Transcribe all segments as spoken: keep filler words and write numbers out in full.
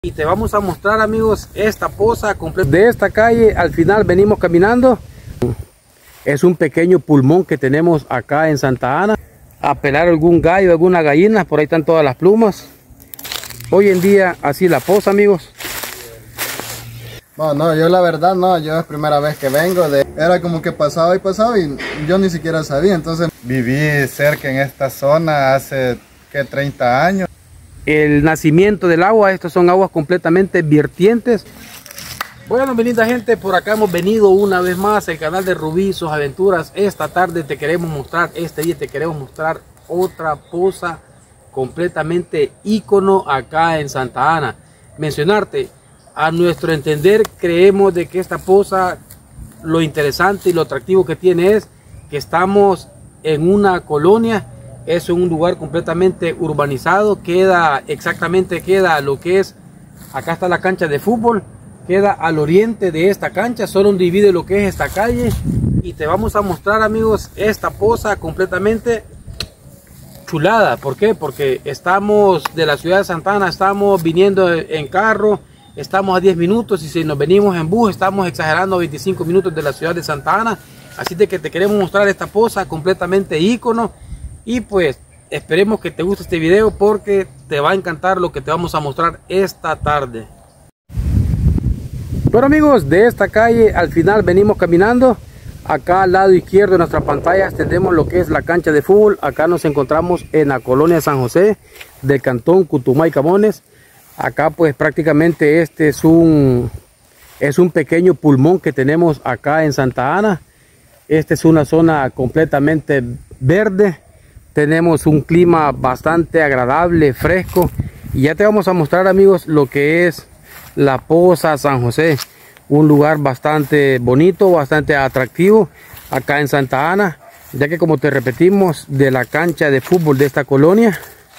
Y te vamos a mostrar, amigos, esta poza completa de esta calle. Al final venimos caminando. Es un pequeño pulmón que tenemos acá en Santa Ana. A pelar algún gallo, alguna gallina. Por ahí están todas las plumas. Hoy en día así la poza, amigos. No, no, yo la verdad no, yo es primera vez que vengo. De... Era como que pasaba y pasaba y yo ni siquiera sabía. Entonces viví cerca en esta zona hace que treinta años. El nacimiento del agua, estas son aguas completamente vertientes. Bueno, mi linda gente, por acá hemos venido una vez más al canal de Rubí, sus aventuras. Esta tarde te queremos mostrar, este día te queremos mostrar otra poza completamente ícono acá en Santa Ana. Mencionarte, a nuestro entender, creemos de que esta poza, lo interesante y lo atractivo que tiene es que estamos en una colonia. Es un lugar completamente urbanizado, queda exactamente, queda lo que es, acá está la cancha de fútbol, queda al oriente de esta cancha, solo divide lo que es esta calle. Y te vamos a mostrar, amigos, esta poza completamente chulada. ¿Por qué? Porque estamos de la ciudad de Santa Ana, estamos viniendo en carro, estamos a diez minutos, y si nos venimos en bus estamos exagerando a veinticinco minutos de la ciudad de Santa Ana. Así de que te queremos mostrar esta poza completamente ícono. Y pues esperemos que te guste este video porque te va a encantar lo que te vamos a mostrar esta tarde. Bueno, amigos, de esta calle al final venimos caminando. Acá al lado izquierdo de nuestra pantalla tenemos lo que es la cancha de fútbol. Acá nos encontramos en la colonia San José del cantón Cutumay Camones. Acá pues prácticamente este es un, es un pequeño pulmón que tenemos acá en Santa Ana. Esta es una zona completamente verde. Tenemos un clima bastante agradable, fresco. Y ya te vamos a mostrar, amigos, lo que es la poza San José. Un lugar bastante bonito, bastante atractivo acá en Santa Ana. Ya que, como te repetimos, de la cancha de fútbol de esta colonia,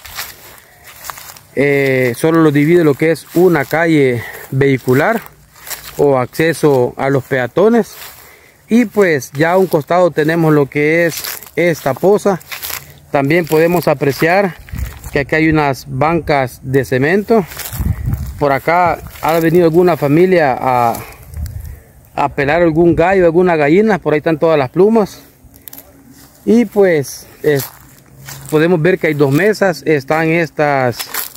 eh, solo lo divide lo que es una calle vehicular o acceso a los peatones. Y pues ya a un costado tenemos lo que es esta poza. También podemos apreciar que aquí hay unas bancas de cemento. Por acá ha venido alguna familia a, a pelar algún gallo, alguna gallina. Por ahí están todas las plumas. Y pues es, podemos ver que hay dos mesas. Están estas.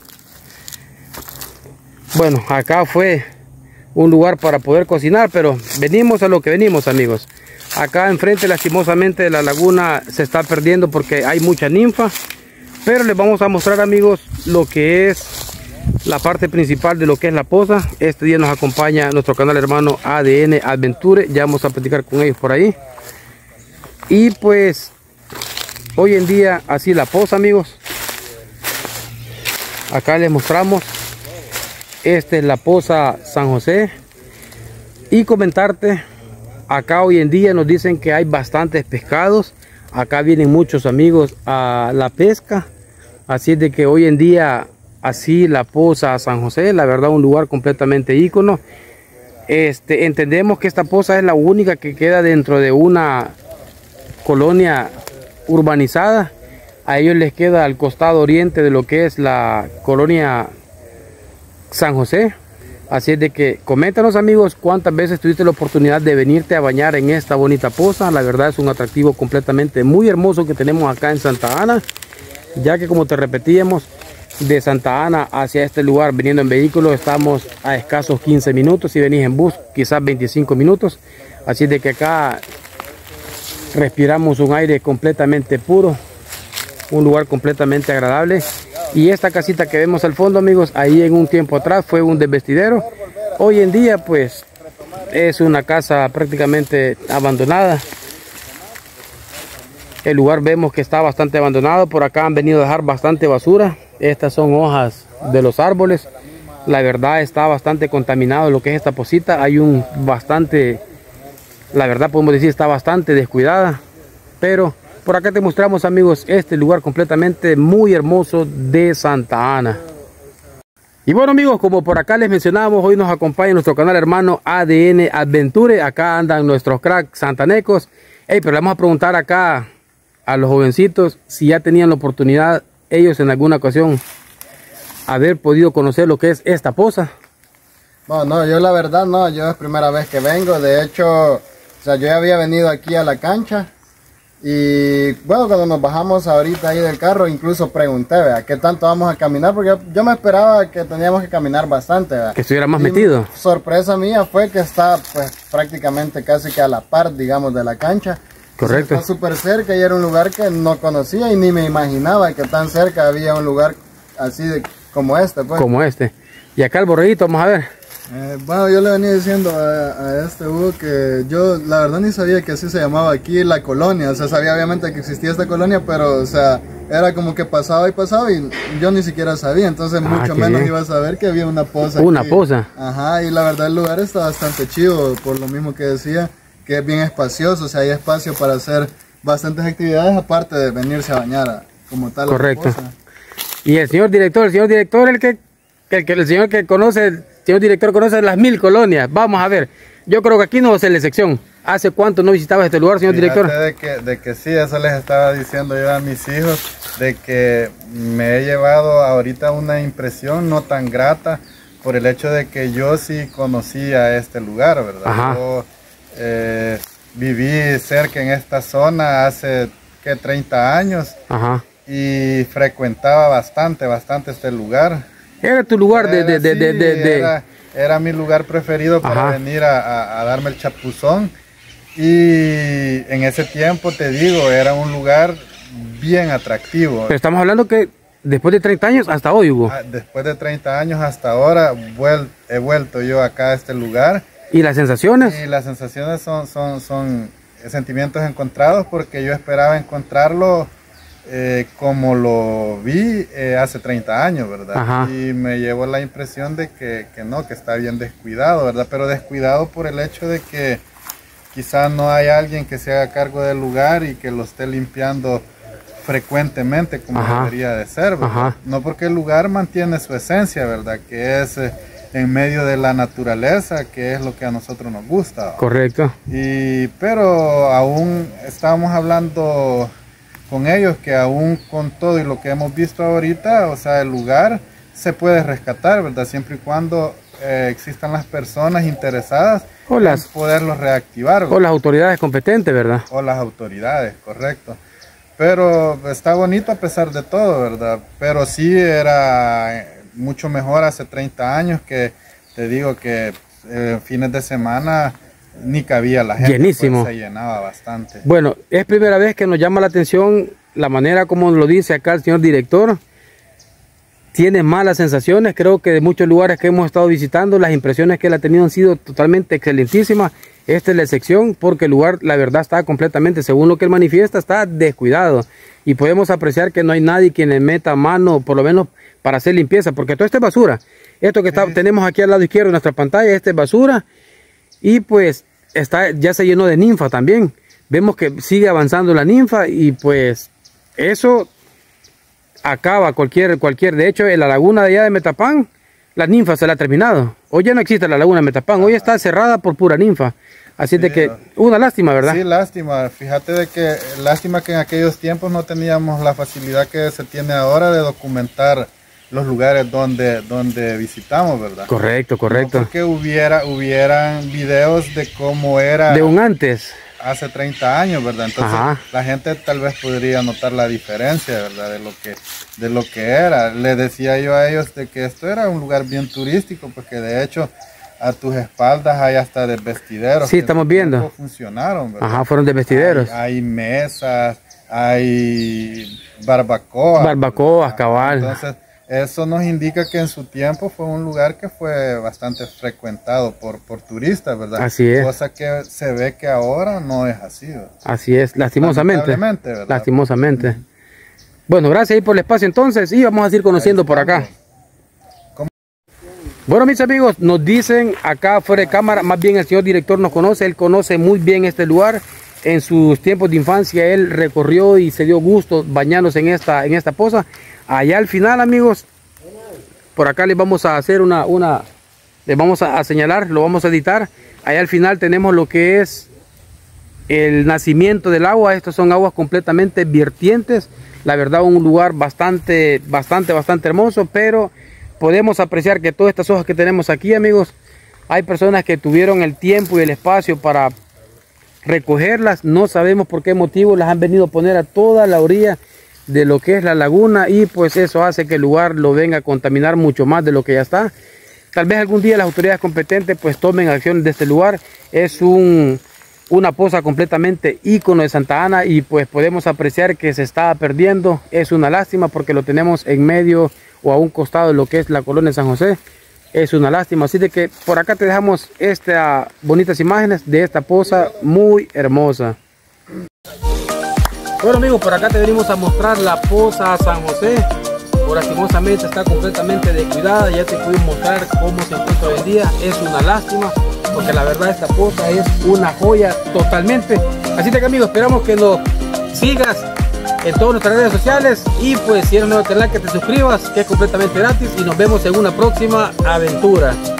Bueno, acá fue un lugar para poder cocinar, pero venimos a lo que venimos, amigos. Acá enfrente, lastimosamente, la laguna se está perdiendo porque hay mucha ninfa. Pero les vamos a mostrar, amigos, lo que es la parte principal de lo que es la poza. Este día nos acompaña nuestro canal hermano A D N Adventure. Ya vamos a platicar con ellos por ahí. Y pues, hoy en día así la poza, amigos. Acá les mostramos. Esta es la poza San José. Y comentarte, acá hoy en día nos dicen que hay bastantes pescados. Acá vienen muchos amigos a la pesca. Así es de que hoy en día así la poza San José, la verdad, un lugar completamente ícono. Este, entendemos que esta poza es la única que queda dentro de una colonia urbanizada. A ellos les queda al costado oriente de lo que es la colonia San José. Así es de que coméntanos, amigos, cuántas veces tuviste la oportunidad de venirte a bañar en esta bonita poza. La verdad es un atractivo completamente muy hermoso que tenemos acá en Santa Ana, ya que, como te repetíamos, de Santa Ana hacia este lugar viniendo en vehículo estamos a escasos quince minutos. Si venís en bus, quizás veinticinco minutos. Así es de que acá respiramos un aire completamente puro, un lugar completamente agradable. Y esta casita que vemos al fondo, amigos, ahí en un tiempo atrás fue un desvestidero. Hoy en día pues es una casa prácticamente abandonada. El lugar vemos que está bastante abandonado. Por acá han venido a dejar bastante basura. Estas son hojas de los árboles. La verdad está bastante contaminado lo que es esta pocita. Hay un bastante, la verdad podemos decir, está bastante descuidada. Pero por acá te mostramos, amigos, este lugar completamente muy hermoso de Santa Ana. Y bueno, amigos, como por acá les mencionábamos, hoy nos acompaña nuestro canal hermano A D N Adventure. Acá andan nuestros cracks santanecos. Hey, pero le vamos a preguntar acá a los jovencitos si ya tenían la oportunidad ellos en alguna ocasión haber podido conocer lo que es esta poza. Bueno, no, yo la verdad no, yo es primera vez que vengo. De hecho, o sea, yo ya había venido aquí a la cancha. Y bueno, cuando nos bajamos ahorita ahí del carro, incluso pregunté, ¿verdad?, ¿qué tanto vamos a caminar? Porque yo, yo me esperaba que teníamos que caminar bastante, ¿verdad? Que estuviera más y metido. Sorpresa mía fue que está pues prácticamente casi que a la par, digamos, de la cancha. Correcto. Está súper cerca y era un lugar que no conocía y ni me imaginaba que tan cerca había un lugar así de, como este, pues. Como este. Y acá el borreguito, vamos a ver. Eh, bueno, yo le venía diciendo a, a este Hugo que yo la verdad ni sabía que así se llamaba aquí la colonia. O sea, sabía obviamente que existía esta colonia, pero o sea, era como que pasaba y pasaba y yo ni siquiera sabía. Entonces Ah, mucho menos bien. Iba a saber que había una poza Una aquí. poza. Ajá, y la verdad el lugar está bastante chido, por lo mismo que decía, que es bien espacioso. O sea, hay espacio para hacer bastantes actividades aparte de venirse a bañar a, como tal. Correcto. La poza. Y el señor director, el señor director, el que, el que el señor que conoce, el señor director conoce las mil colonias. Vamos a ver. Yo creo que aquí no va a ser la excepción. ¿Hace cuánto no visitabas este lugar, señor Fíjate director? De que, de que sí, eso les estaba diciendo yo a mis hijos, de que me he llevado ahorita una impresión no tan grata por el hecho de que yo sí conocía este lugar, ¿verdad? Ajá. Yo eh, viví cerca en esta zona hace, ¿qué?, treinta años. Ajá. Y frecuentaba bastante, bastante este lugar. Era tu lugar de... de, de, Sí, de, de, de... Era, era mi lugar preferido para Ajá. venir a, a, a darme el chapuzón. Y en ese tiempo, te digo, era un lugar bien atractivo. Pero estamos hablando que después de treinta años hasta hoy, Hugo. Después de treinta años hasta ahora, vuel, he vuelto yo acá a este lugar. ¿Y las sensaciones? Y las sensaciones son, son, son sentimientos encontrados, porque yo esperaba encontrarlo Eh, como lo vi eh, hace treinta años, ¿verdad? Ajá. Y me llevó la impresión de que, que no, que está bien descuidado, ¿verdad? Pero descuidado por el hecho de que quizás no hay alguien que se haga cargo del lugar y que lo esté limpiando frecuentemente como Ajá. debería de ser, ¿verdad? Ajá. No, porque el lugar mantiene su esencia, ¿verdad? Que es eh, en medio de la naturaleza, que es lo que a nosotros nos gusta, ¿verdad? Correcto. Y, pero aún estábamos hablando con ellos que aún con todo y lo que hemos visto ahorita, o sea, el lugar se puede rescatar, ¿verdad? Siempre y cuando eh, existan las personas interesadas o las, en poderlos reactivar, ¿verdad? O las autoridades competentes, ¿verdad? O las autoridades, correcto. Pero está bonito a pesar de todo, ¿verdad? Pero sí era mucho mejor hace treinta años, que te digo que eh, fines de semana ni cabía la gente. Llenísimo. Pues, se llenaba bastante. Bueno, es primera vez que nos llama la atención la manera como lo dice acá el señor director. Tiene malas sensaciones. Creo que de muchos lugares que hemos estado visitando, las impresiones que él ha tenido han sido totalmente excelentísimas. Esta es la excepción, porque el lugar, la verdad, está completamente, según lo que él manifiesta, está descuidado. Y podemos apreciar que no hay nadie quien le meta mano, por lo menos para hacer limpieza, porque todo esto es basura. Esto que está, sí. tenemos aquí al lado izquierdo de nuestra pantalla, esta es basura. Y pues está, ya se llenó de ninfa también. Vemos que sigue avanzando la ninfa y pues eso acaba cualquier, cualquier. De hecho, en la laguna de allá de Metapán, la ninfa se la ha terminado. Hoy ya no existe la laguna de Metapán, hoy está cerrada por pura ninfa. Así sí, de que, una lástima, ¿verdad? Sí, lástima. Fíjate de que, lástima que en aquellos tiempos no teníamos la facilidad que se tiene ahora de documentar los lugares donde, donde visitamos, ¿verdad? Correcto, correcto. No porque hubiera, hubieran videos de cómo era de un antes, hace treinta años, ¿verdad? Entonces, ajá, la gente tal vez podría notar la diferencia, ¿verdad? De lo que, de lo que era. Le decía yo a ellos de que esto era un lugar bien turístico, porque de hecho a tus espaldas hay hasta desvestideros. Sí, estamos viendo. Funcionaron, ¿verdad? Ajá, fueron desvestideros. Hay, hay mesas, hay barbacoas. Barbacoas, cabal. Entonces, eso nos indica que en su tiempo fue un lugar que fue bastante frecuentado por, por turistas, ¿verdad? Así es. Cosa que se ve que ahora no es así, ¿verdad? Así es, lastimosamente. Lamentablemente, ¿verdad? Lastimosamente. Uh-huh. Bueno, gracias ahí por el espacio entonces y vamos a seguir conociendo por acá. ¿Cómo? Bueno, mis amigos, nos dicen acá fuera de cámara, más bien el señor director nos conoce, él conoce muy bien este lugar. En sus tiempos de infancia él recorrió y se dio gusto bañándose en esta, en esta poza. Allá al final, amigos, por acá les vamos a hacer una, una les vamos a, a señalar, lo vamos a editar. Allá al final tenemos lo que es el nacimiento del agua. Estos son aguas completamente vertientes. La verdad, un lugar bastante, bastante, bastante hermoso, pero podemos apreciar que todas estas hojas que tenemos aquí, amigos, hay personas que tuvieron el tiempo y el espacio para recogerlas. No sabemos por qué motivo las han venido a poner a toda la orilla de lo que es la laguna, y pues eso hace que el lugar lo venga a contaminar mucho más de lo que ya está. Tal vez algún día las autoridades competentes pues tomen acción de este lugar. Es un, una poza completamente ícono de Santa Ana, y pues podemos apreciar que se está perdiendo. Es una lástima porque lo tenemos en medio o a un costado de lo que es la colonia San José. Es una lástima, así de que por acá te dejamos estas bonitas imágenes de esta poza muy hermosa. Bueno amigos, por acá te venimos a mostrar la poza San José. Lastimosamente está completamente descuidada. Ya te pude mostrar cómo se encuentra hoy en día. Es una lástima porque la verdad esta poza es una joya totalmente. Así que amigos, esperamos que nos sigas en todas nuestras redes sociales, y pues si eres nuevo, te like, que te suscribas, que es completamente gratis, y nos vemos en una próxima aventura.